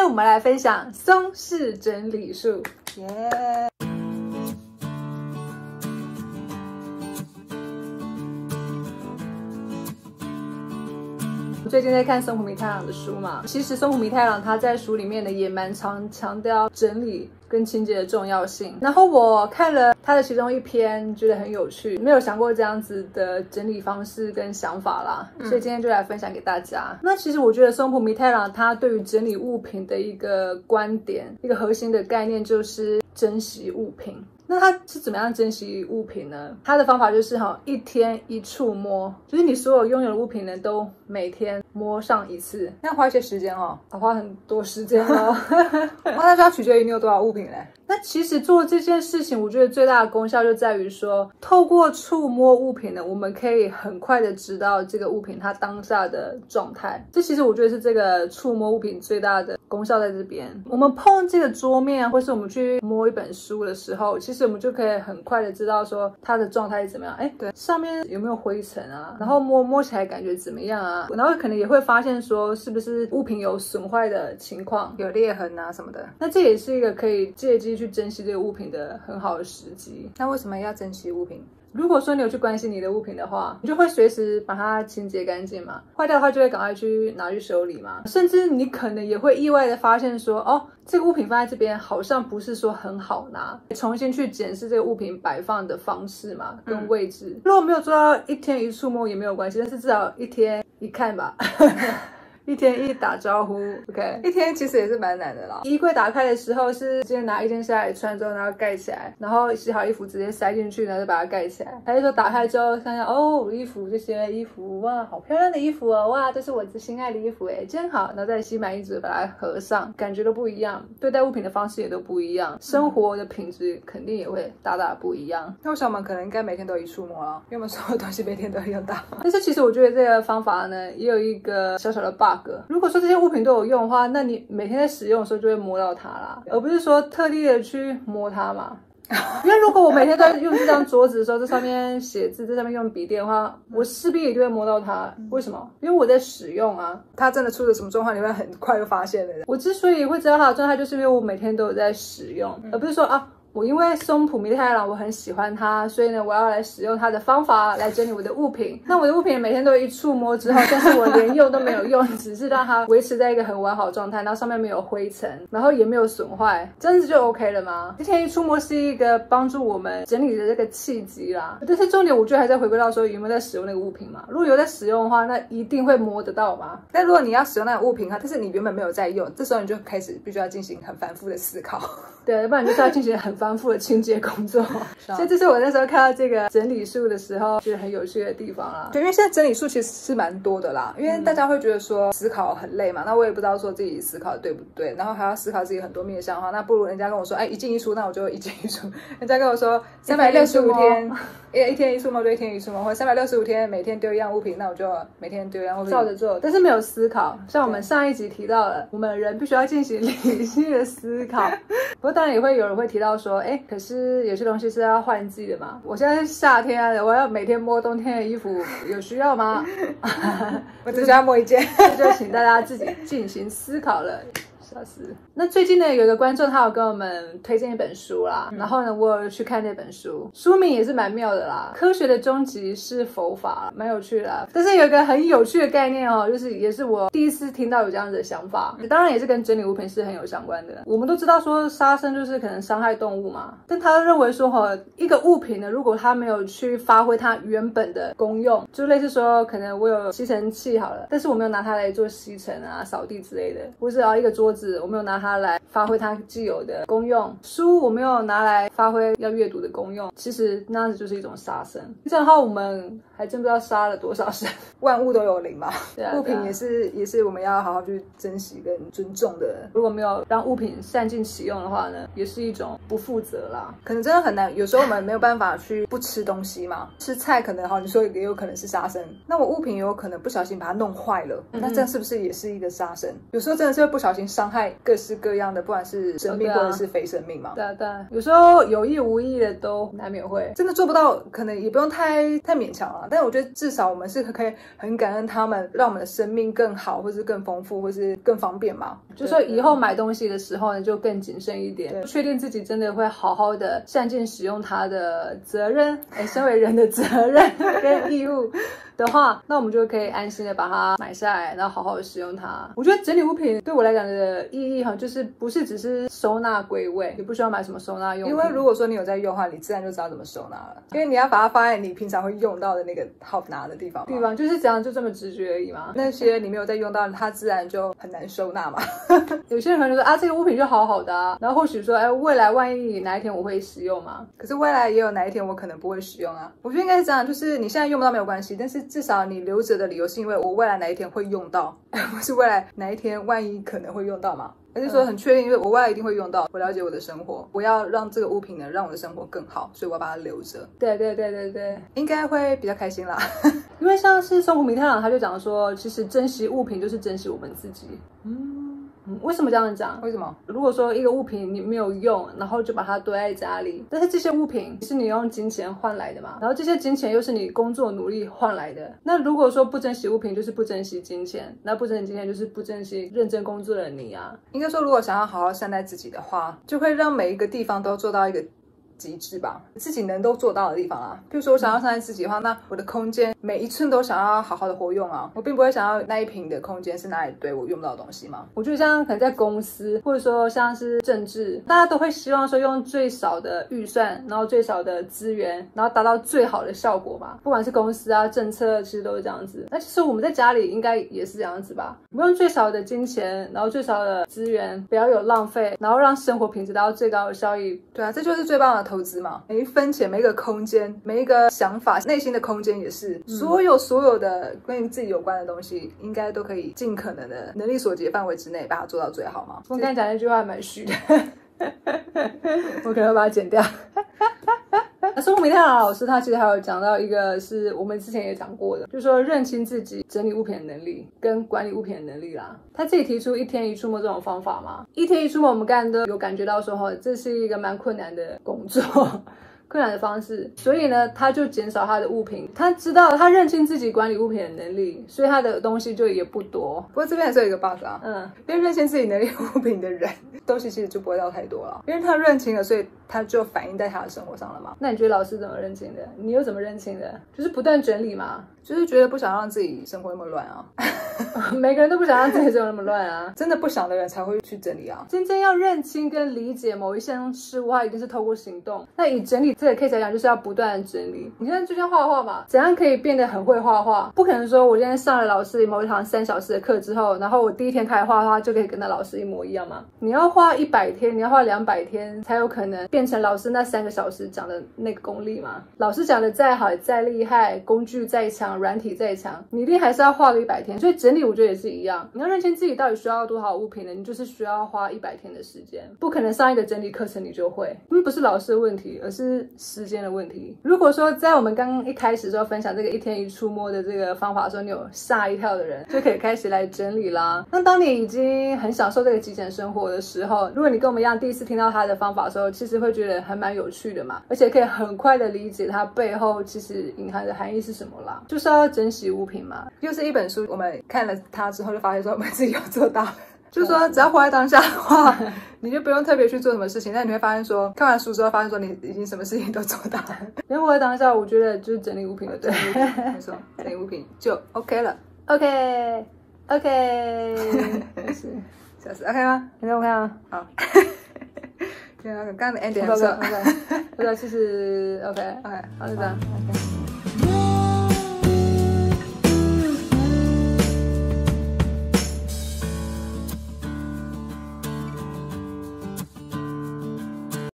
天我们来分享松式整理术，耶、我最近在看松浦弥太郎的书嘛，其实松浦弥太郎他在书里面呢也蛮常强调整理跟清洁的重要性。然后我看了他的其中一篇，觉得很有趣，没有想过这样子的整理方式跟想法啦，所以今天就来分享给大家。那其实我觉得松浦弥太郎他对于整理物品的一个观点，一个核心的概念就是珍惜物品。那他是怎么样珍惜物品呢？他的方法就是一天一触摸，就是你所有拥有的物品呢都每天摸上一次， 要花一些时间哦， 要花很多时间哦。 那就要取决于你有多少物品嘞。 那其实做这件事情，我觉得最大的功效就在于说，透过触摸物品呢，我们可以很快的知道这个物品它当下的状态。这其实我觉得是这个触摸物品最大的功效在这边。我们碰这个桌面，或是我们去摸一本书的时候，其实我们就可以很快的知道说它的状态是怎么样。对，上面有没有灰尘啊？然后摸起来感觉怎么样啊？然后可能也会发现说是不是物品有损坏的情况， 有裂痕啊什么的。 那这也是一个可以借机去珍惜这个物品的很好的时机。 那为什么要珍惜物品？ 如果说你有去关心你的物品的话，你就会随时把它清洁干净嘛，坏掉的话就会赶快去拿去修理嘛。甚至你可能也会意外的发现说，这个物品放在这边好像不是说很好拿，重新去检视这个物品摆放的方式嘛，跟位置。如果没有做到一天一触摸也没有关系，但是至少一天一看吧。一天一打招呼 ，OK， 一天其实也是蛮难的啦。 衣柜打开的时候是直接拿一件下来穿之后，然后盖起来，然后洗好衣服直接塞进去，然后再把它盖起来。还是说打开之后看看衣服，这些衣服哇，好漂亮的衣服哦，哇，这是我最心爱的衣服诶，真好。然后再心满意足的把它合上，感觉都不一样，对待物品的方式也都不一样，生活的品质肯定也会大大不一样。 那我想我们可能应该每天都一触摸了，因为我们所有东西每天都会用到。 但是其实我觉得这个方法呢，也有一个小小的 bug。如果说这些物品都有用的话，那你每天在使用的时候就会摸到它啦，而不是说特地的去摸它嘛。因为如果我每天都在用这张桌子的时候，在上面写字，在上面用笔电的话，我势必一定会摸到它。为什么？因为我在使用啊。 它真的出了什么状况，你会很快就发现了。 我之所以会知道它的状态，就是因为我每天都有在使用，而不是说我因为松浦弥太郎我很喜欢它，所以呢我要来使用它的方法来整理我的物品。那我的物品每天都一触摸之后，但是我连用都没有用，只是让它维持在一个很完好的状态，然后上面没有灰尘，然后也没有损坏，这样子就 OK 了吗？一天一触摸是一个帮助我们整理的这个契机啦。但是重点我觉得还是回归到说有没有在使用那个物品嘛。如果有在使用的话，那一定会摸得到嘛。 但如果你要使用那个物品但是你原本没有在用，这时候你就开始必须要进行很反复的思考。 对，不然就是要进行很反复的清洁工作。所以这是我那时候看到这个整理术的时候觉得很有趣的地方啦。 对，因为现在整理术其实是蛮多的啦，因为大家会觉得说思考很累嘛，那我也不知道说自己思考对不对，然后还要思考自己很多面向的话，那不如人家跟我说一进一出，那我就一进一出。人家跟我说365天一天一触摸就一天一触摸，或者365天每天丢一样物品，那我就每天丢一样物品， 照着做，但是没有思考。像我们上一集提到了，我们人必须要进行理性的思考。不过当然也会有人会提到说，可是有些东西是要换季的嘛。我现在是夏天啊，我要每天摸冬天的衣服，有需要吗？ 我只需要摸一件。 这就请大家自己进行思考了。笑死。那最近呢，有一个观众他有跟我们推荐一本书啦，然后呢，我有去看那本书，书名也是蛮妙的啦，科学的终极是佛法，蛮有趣的啦。但是有一个很有趣的概念就是也是我第一次听到有这样子的想法，当然也是跟整理物品是很有相关的。我们都知道说杀生就是可能伤害动物嘛，但他认为说一个物品呢，如果它没有去发挥它原本的功用，就类似说可能我有吸尘器好了，但是我没有拿它来做吸尘啊、扫地之类的，或是一个桌子我没有拿它来发挥它既有的功用，书我没有拿来发挥要阅读的功用，其实那样子就是一种杀生。这样的话我们还真不知道杀了多少生。 万物都有灵嘛， 对啊， 物品也是我们要好好去珍惜跟尊重的。 如果没有让物品善尽使用的话呢，也是一种不负责啦。 可能真的很难，有时候我们没有办法去不吃东西嘛，吃菜可能你说也有可能是杀生，那我物品也有可能不小心把它弄坏了，那这样是不是也是一个杀生？有时候真的是会不小心伤害各式各样的，不管是生命或者是非生命嘛。 对啊对啊，有时候有意无意的都难免会， 真的做不到，可能也不用太勉强了。但我觉得至少我们是可以很感恩他们，让我们的生命更好，或是更丰富，或是更方便嘛。 就说以后买东西的时候呢，就更谨慎一点，确定自己真的会好好的善尽使用它的责任，身为人的责任跟义务的话，那我们就可以安心的把它买下来，然后好好的使用它。我觉得整理物品对我来讲的意义就是不是只是收纳归位，也不需要买什么收纳用品。 因为如果说你有在用的话，你自然就知道怎么收纳了，因为你要把它放在你平常会用到的那个好拿的地方就是这样，就这么直觉而已嘛。 那些你没有在用到，它自然就很难收纳嘛。 有些人可能就说啊，这个物品就好好的啊，然后或许说未来万一哪一天我会使用嘛， 可是未来也有哪一天我可能不会使用啊。我觉得应该是这样，就是你现在用不到没有关系，但是至少你留着的理由是因为我未来哪一天会用到，不是未来哪一天万一可能会用到嘛。而是说很确定，因为我未来一定会用到，我了解我的生活，我要让这个物品能让我的生活更好，所以我要把它留着。 对对对对对， 应该会比较开心啦。 因为像是松浦弥太郎他就讲说，其实珍惜物品就是珍惜我们自己。为什么这样讲？ 为什么？ 如果说一个物品你没有用，然后就把它堆在家里，但是这些物品是你用金钱换来的嘛，然后这些金钱又是你工作努力换来的，那如果说不珍惜物品，就是不珍惜金钱，那不珍惜金钱就是不珍惜认真工作的你啊。 应该说，如果想要好好善待自己的话，就会让每一个地方都做到一个极致吧，自己能都做到的地方啦。譬如说我想要善待自己的话，那我的空间每一寸都想要好好的活用啊，我并不会想要那一坪的空间是拿来堆我用不到的东西嘛。 我觉得像可能在公司或者说像是政治，大家都会希望说用最少的预算，然后最少的资源，然后达到最好的效果嘛。不管是公司啊政策，其实都是这样子。那其实我们在家里应该也是这样子吧，我们用最少的金钱，然后最少的资源，不要有浪费，然后让生活品质达到最高的效益。 对啊，这就是最棒的投资嘛。每一分钱，每一个空间，每一个想法，内心的空间也是，所有的跟你自己有关的东西，应该都可以尽可能的能力所及范围之内把它做到最好嘛。 我刚才讲那句话蛮虚的我可能会把它剪掉松浦弥太郎老师他其实还有讲到一个是我们之前也讲过的，就是说认清自己整理物品的能力跟管理物品的能力啦。他自己提出一天一触摸这种方法嘛，一天一触摸我们刚才都有感觉到说这是一个蛮困难的工作困难的方式，所以呢他就减少他的物品，他知道他认清自己管理物品的能力，所以他的东西就也不多。 不过这边还是有一个 bug 啊，因为认清自己能力物品的人东西其实就不会到太多了，因为他认清了，所以他就反映在他的生活上了嘛。 那你觉得老师怎么认清的？你又怎么认清的？就是不断整理嘛， 就是觉得不想让自己生活那么乱啊每个人都不想让自己生活那么乱啊真的不想的人才会去整理啊。 真正要认清跟理解某一项事物，它一定是透过行动。那以整理这个 case 来讲，就是要不断的整理。你现在就像画画嘛，怎样可以变得很会画画？不可能说我今天上了老师某一堂3小时的课之后，然后我第一天开始画画就可以跟那老师一模一样嘛。你要花100天，你要花200天才有可能变成老师那3个小时讲的那个功力嘛。老师讲的再好再厉害，工具再强，软体再强，你一定还是要花个100天。所以整理我觉得也是一样，你要认清自己到底需要多少物品呢？你就是需要花100天的时间，不可能上一个整理课程你就会，不是老师的问题，而是时间的问题。如果说在我们刚刚一开始就分享这个一天一触摸的这个方法的时候，你有吓一跳的人，就可以开始来整理啦。那当你已经很享受这个极简生活的时候，如果你跟我们一样第一次听到他的方法的时候，其实会觉得还蛮有趣的嘛，而且可以很快的理解它背后其实隐含的含义是什么啦，就是要珍惜物品嘛。 又是一本书，我们看了它之后就发现说我们自己有做到就是说只要活在当下的话你就不用特别去做什么事情，但你会发现说看完书之后发现说你已经什么事情都做到了。 因为活在当下我觉得就是整理物品的对没错，整理物品就 OK 了。 OK 是小时 OK 吗？ 你给我看啊。 好刚刚的 ending 很 OK 其实 OK 好就这样 OK